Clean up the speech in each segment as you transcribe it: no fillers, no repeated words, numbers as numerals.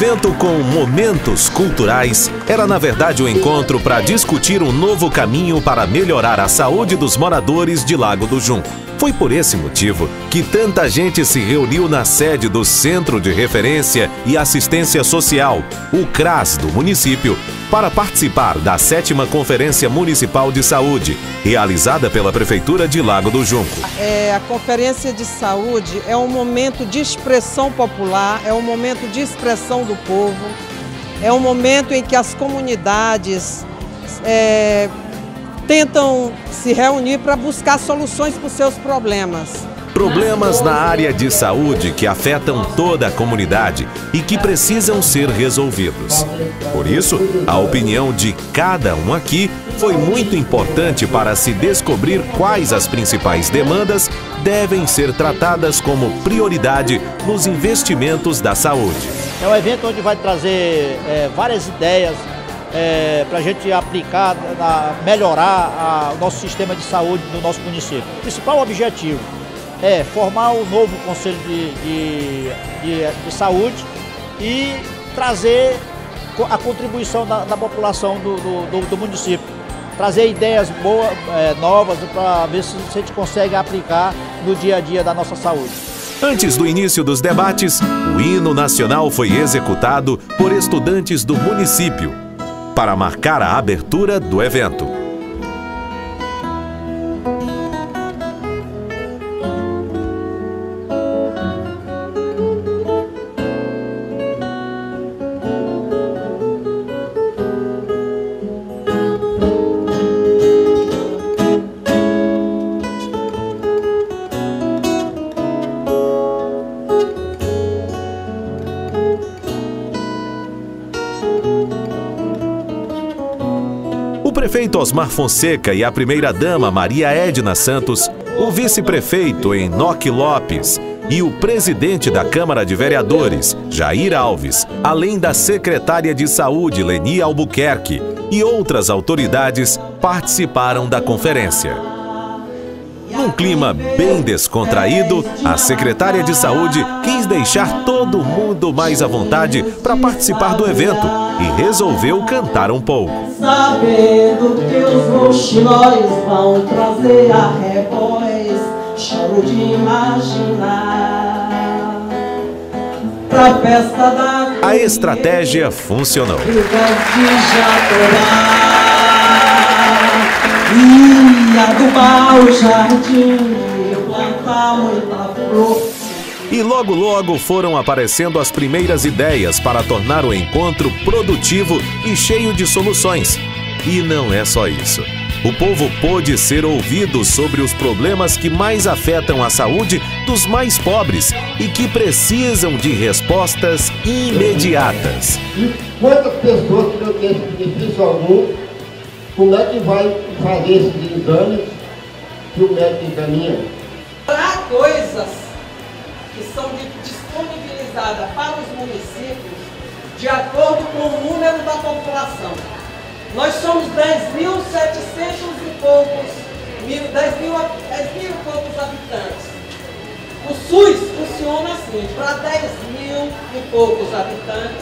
evento com momentos culturais era, na verdade, um encontro para discutir um novo caminho para melhorar a saúde dos moradores de Lago do Junco. Foi por esse motivo que tanta gente se reuniu na sede do Centro de Referência e Assistência Social, o CRAS do município, para participar da 7ª Conferência Municipal de Saúde, realizada pela Prefeitura de Lago do Junco. A Conferência de Saúde é um momento de expressão popular, é um momento de expressão do povo, é um momento em que as comunidades tentam se reunir para buscar soluções para os seus problemas. Problemas na área de saúde que afetam toda a comunidade e que precisam ser resolvidos. Por isso, a opinião de cada um aqui foi muito importante para se descobrir quais as principais demandas devem ser tratadas como prioridade nos investimentos da saúde. É um evento onde vai trazer várias ideias para a gente aplicar, melhorar o nosso sistema de saúde do nosso município. O principal objetivo é formar um novo Conselho de Saúde e trazer a contribuição da população do município. Trazer ideias boas, novas, para ver se a gente consegue aplicar no dia a dia da nossa saúde. Antes do início dos debates, o hino nacional foi executado por estudantes do município, para marcar a abertura do evento. O prefeito Osmar Fonseca e a primeira-dama Maria Edna Santos, o vice-prefeito Enoque Lopes e o presidente da Câmara de Vereadores, Jair Alves, além da secretária de Saúde, Leni Albuquerque, e outras autoridades participaram da conferência. Num clima bem descontraído, a secretária de Saúde quis deixar todo mundo mais à vontade para participar do evento e resolveu cantar um pouco. Sabendo que os roxinóis vão trazer arrebóis, choro de imaginar pra festa da... A estratégia funcionou. E logo logo foram aparecendo as primeiras ideias para tornar o encontro produtivo e cheio de soluções. E não é só isso. O povo pôde ser ouvido sobre os problemas que mais afetam a saúde dos mais pobres e que precisam de respostas imediatas. Quantas pessoas que não têm benefício algum, como é que vai fazer esses exames que o médico encaminha? Para coisas que são disponibilizadas para os municípios de acordo com o número da população. Nós somos 10.700 e poucos, 10 mil e poucos habitantes. O SUS funciona assim, para 10 mil e poucos habitantes,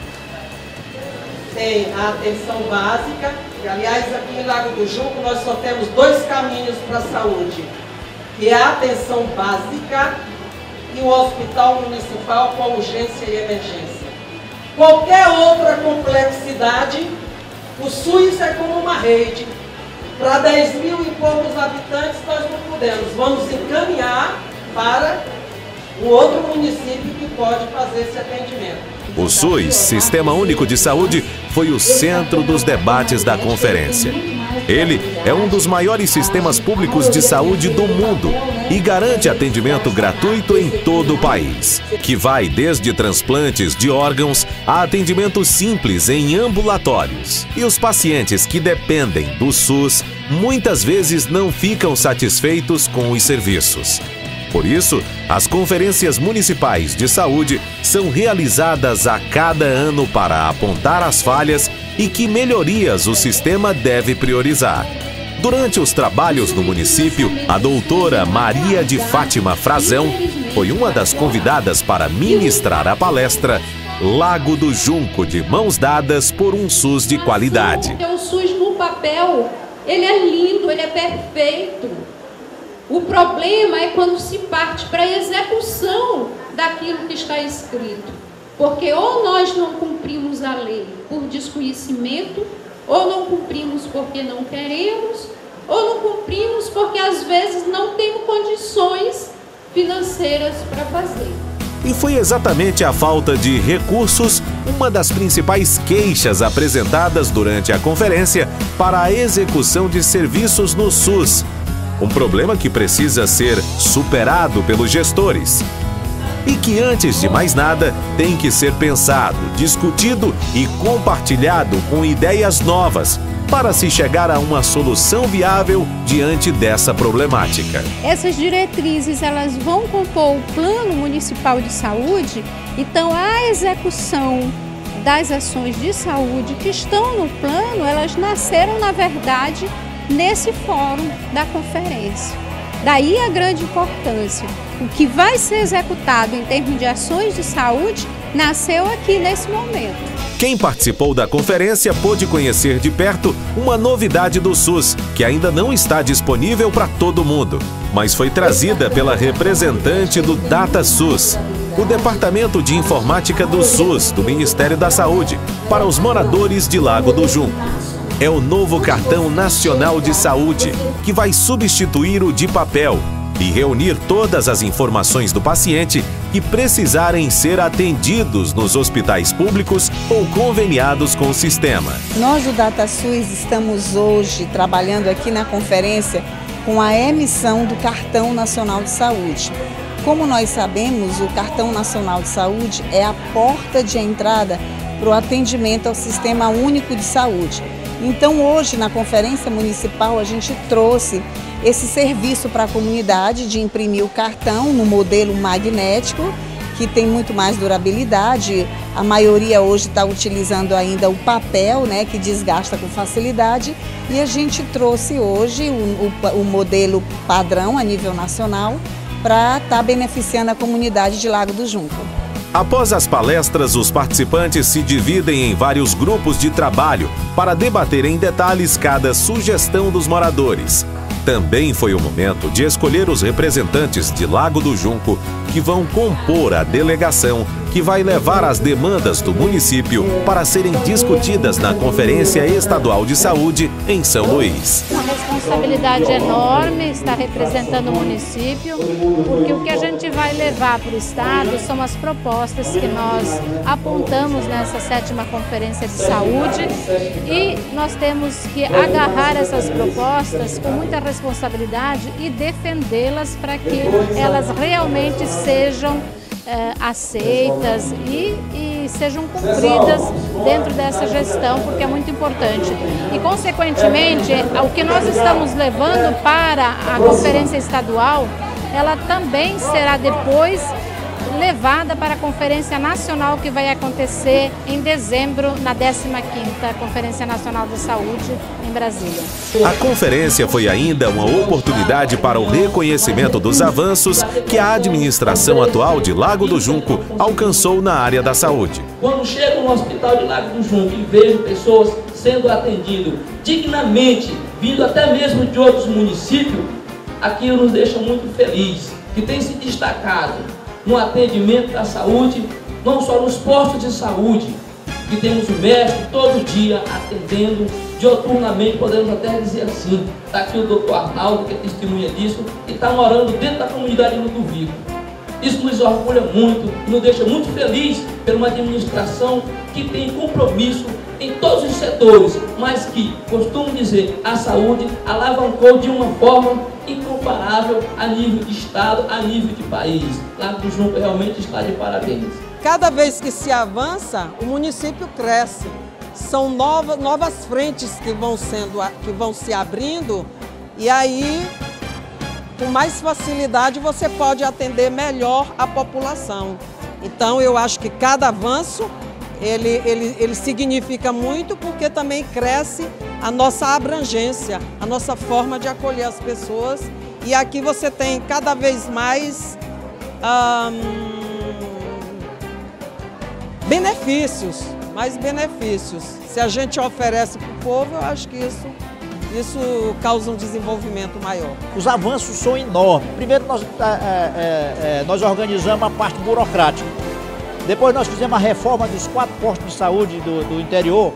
tem a atenção básica, e aliás aqui em Lago do Junco nós só temos 2 caminhos para a saúde, que é a atenção básica e o hospital municipal com urgência e emergência. Qualquer outra complexidade, o SUS é como uma rede. Para 10 mil e poucos habitantes nós não podemos. Vamos encaminhar para um outro município que pode fazer esse atendimento. O SUS, Sistema Único de Saúde, foi o centro dos debates da conferência. Ele é um dos maiores sistemas públicos de saúde do mundo e garante atendimento gratuito em todo o país, que vai desde transplantes de órgãos a atendimento simples em ambulatórios. E os pacientes que dependem do SUS muitas vezes não ficam satisfeitos com os serviços. Por isso, as conferências municipais de saúde são realizadas a cada ano para apontar as falhas e que melhorias o sistema deve priorizar. Durante os trabalhos no município, a doutora Maria de Fátima Frazão foi uma das convidadas para ministrar a palestra Lago do Junco, de mãos dadas por um SUS de qualidade. O SUS no papel, ele é lindo, ele é perfeito. O problema é quando se parte para a execução daquilo que está escrito. Porque ou nós não cumprimos a lei por desconhecimento, ou não cumprimos porque não queremos, ou não cumprimos porque às vezes não temos condições financeiras para fazer. E foi exatamente a falta de recursos uma das principais queixas apresentadas durante a conferência para a execução de serviços no SUS. Um problema que precisa ser superado pelos gestores. E que, antes de mais nada, tem que ser pensado, discutido e compartilhado com ideias novas para se chegar a uma solução viável diante dessa problemática. Essas diretrizes, elas vão compor o Plano Municipal de Saúde, então a execução das ações de saúde que estão no plano, elas nasceram, na verdade, nesse fórum da conferência. Daí a grande importância. O que vai ser executado em termos de ações de saúde nasceu aqui nesse momento. Quem participou da conferência pôde conhecer de perto uma novidade do SUS, que ainda não está disponível para todo mundo, mas foi trazida pela representante do DataSUS, o Departamento de Informática do SUS, do Ministério da Saúde, para os moradores de Lago do Junco. É o novo Cartão Nacional de Saúde, que vai substituir o de papel e reunir todas as informações do paciente que precisarem ser atendidos nos hospitais públicos ou conveniados com o sistema. Nós do DataSUS estamos hoje trabalhando aqui na conferência com a emissão do Cartão Nacional de Saúde. Como nós sabemos, o Cartão Nacional de Saúde é a porta de entrada para o atendimento ao Sistema Único de Saúde. Então hoje na conferência municipal a gente trouxe esse serviço para a comunidade de imprimir o cartão no modelo magnético, que tem muito mais durabilidade. A maioria hoje está utilizando ainda o papel, né, que desgasta com facilidade, e a gente trouxe hoje o modelo padrão a nível nacional para estar beneficiando a comunidade de Lago do Junco. Após as palestras, os participantes se dividem em vários grupos de trabalho para debater em detalhes cada sugestão dos moradores. Também foi o momento de escolher os representantes de Lago do Junco que vão compor a delegação que vai levar as demandas do município para serem discutidas na Conferência Estadual de Saúde em São Luís. Uma responsabilidade enorme estar representando o município, porque o que a gente vai levar para o Estado são as propostas que nós apontamos nessa 7ª Conferência de Saúde, e nós temos que agarrar essas propostas com muita responsabilidade e defendê-las para que elas realmente sejam aceitas e sejam cumpridas dentro dessa gestão, porque é muito importante. E, consequentemente, o que nós estamos levando para a Conferência Estadual, ela também será depois levada para a Conferência Nacional, que vai acontecer em dezembro, na 15ª Conferência Nacional de Saúde, em Brasília. A conferência foi ainda uma oportunidade para o reconhecimento dos avanços que a administração atual de Lago do Junco alcançou na área da saúde. Quando chego no hospital de Lago do Junco e vejo pessoas sendo atendidas dignamente, vindo até mesmo de outros municípios, aquilo nos deixa muito felizes, que tem se destacado no atendimento da saúde, não só nos postos de saúde, que temos o médico todo dia atendendo dioturnamente, podemos até dizer assim. Está aqui o doutor Arnaldo, que é testemunha disso, e está morando dentro da comunidade de Ludo Vivo. Isso nos orgulha muito e nos deixa muito felizes por uma administração que tem compromisso em todos os setores, mas que, costumo dizer, a saúde alavancou de uma forma incomparável a nível de Estado, a nível de país. Lago do Junco realmente está de parabéns. Cada vez que se avança, o município cresce. São novas frentes que vão se abrindo, e aí, com mais facilidade, você pode atender melhor a população. Então, eu acho que cada avanço ele significa muito, porque também cresce a nossa abrangência, a nossa forma de acolher as pessoas. E aqui você tem cada vez mais benefícios, mais benefícios. Se a gente oferece para o povo, eu acho que isso causa um desenvolvimento maior. Os avanços são enormes. Primeiro nós organizamos a parte burocrática. Depois nós fizemos a reforma dos 4 postos de saúde do interior,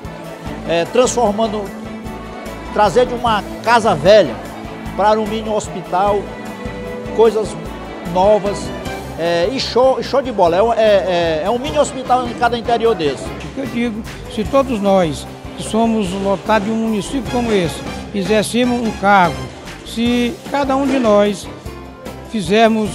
trazer de uma casa velha para um mini hospital, coisas novas e show de bola. É um mini hospital em cada interior desse. Eu digo, se todos nós que somos lotados de um município como esse, fizéssemos um cargo, se cada um de nós fizermos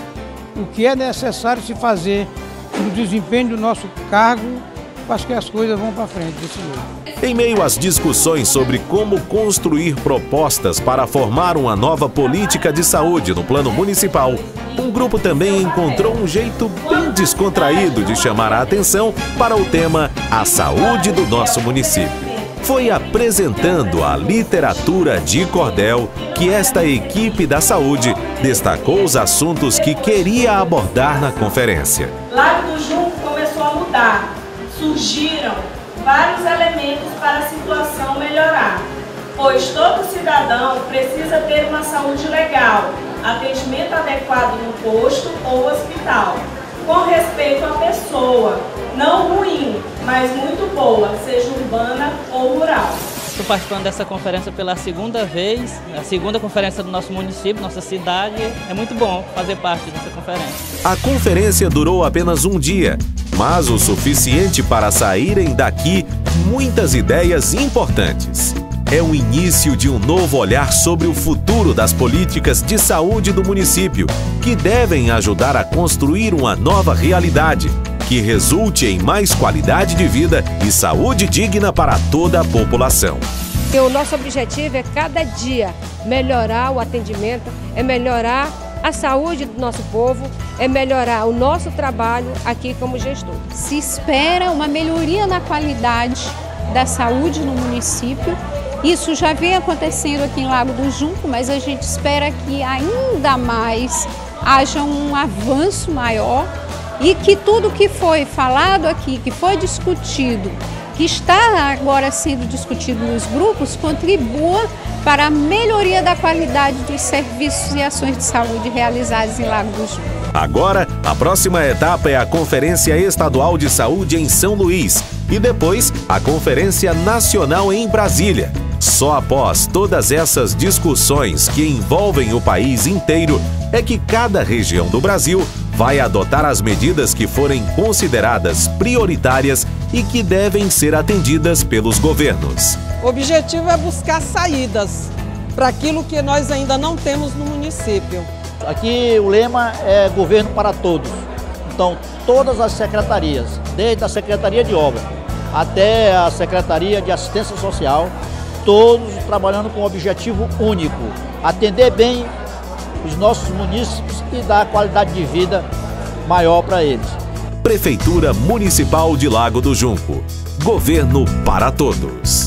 o que é necessário se fazer no desempenho do nosso cargo, acho que as coisas vão para frente desse jeito. Em meio às discussões sobre como construir propostas para formar uma nova política de saúde no plano municipal, um grupo também encontrou um jeito bem descontraído de chamar a atenção para o tema A Saúde do Nosso Município. Foi apresentando a literatura de cordel que esta equipe da saúde destacou os assuntos que queria abordar na conferência. Lago do Junco começou a mudar. Surgiram vários elementos para a situação melhorar, pois todo cidadão precisa ter uma saúde legal, atendimento adequado no posto ou hospital, com respeito à pessoa, não ruim, mas muito boa, seja urbana ou rural. Estou participando dessa conferência pela segunda vez, a segunda conferência do nosso município, nossa cidade. É muito bom fazer parte dessa conferência. A conferência durou apenas um dia, mas o suficiente para saírem daqui muitas ideias importantes. É o início de um novo olhar sobre o futuro das políticas de saúde do município, que devem ajudar a construir uma nova realidade, que resulte em mais qualidade de vida e saúde digna para toda a população. E o nosso objetivo é cada dia melhorar o atendimento, é melhorar a saúde do nosso povo, é melhorar o nosso trabalho aqui como gestor. Se espera uma melhoria na qualidade da saúde no município. Isso já vem acontecendo aqui em Lago do Junco, mas a gente espera que ainda mais haja um avanço maior e que tudo que foi falado aqui, que foi discutido, que está agora sendo discutido nos grupos, contribua para a melhoria da qualidade dos serviços e ações de saúde realizados em Lago do Junco. Agora, a próxima etapa é a Conferência Estadual de Saúde em São Luís e depois a Conferência Nacional em Brasília. Só após todas essas discussões que envolvem o país inteiro é que cada região do Brasil vai adotar as medidas que forem consideradas prioritárias e que devem ser atendidas pelos governos. O objetivo é buscar saídas para aquilo que nós ainda não temos no município. Aqui o lema é governo para todos. Então, todas as secretarias, desde a Secretaria de Obra até a Secretaria de Assistência Social, todos trabalhando com um objetivo único: atender bem os nossos munícipes e dar qualidade de vida maior para eles. Prefeitura Municipal de Lago do Junco. Governo para todos.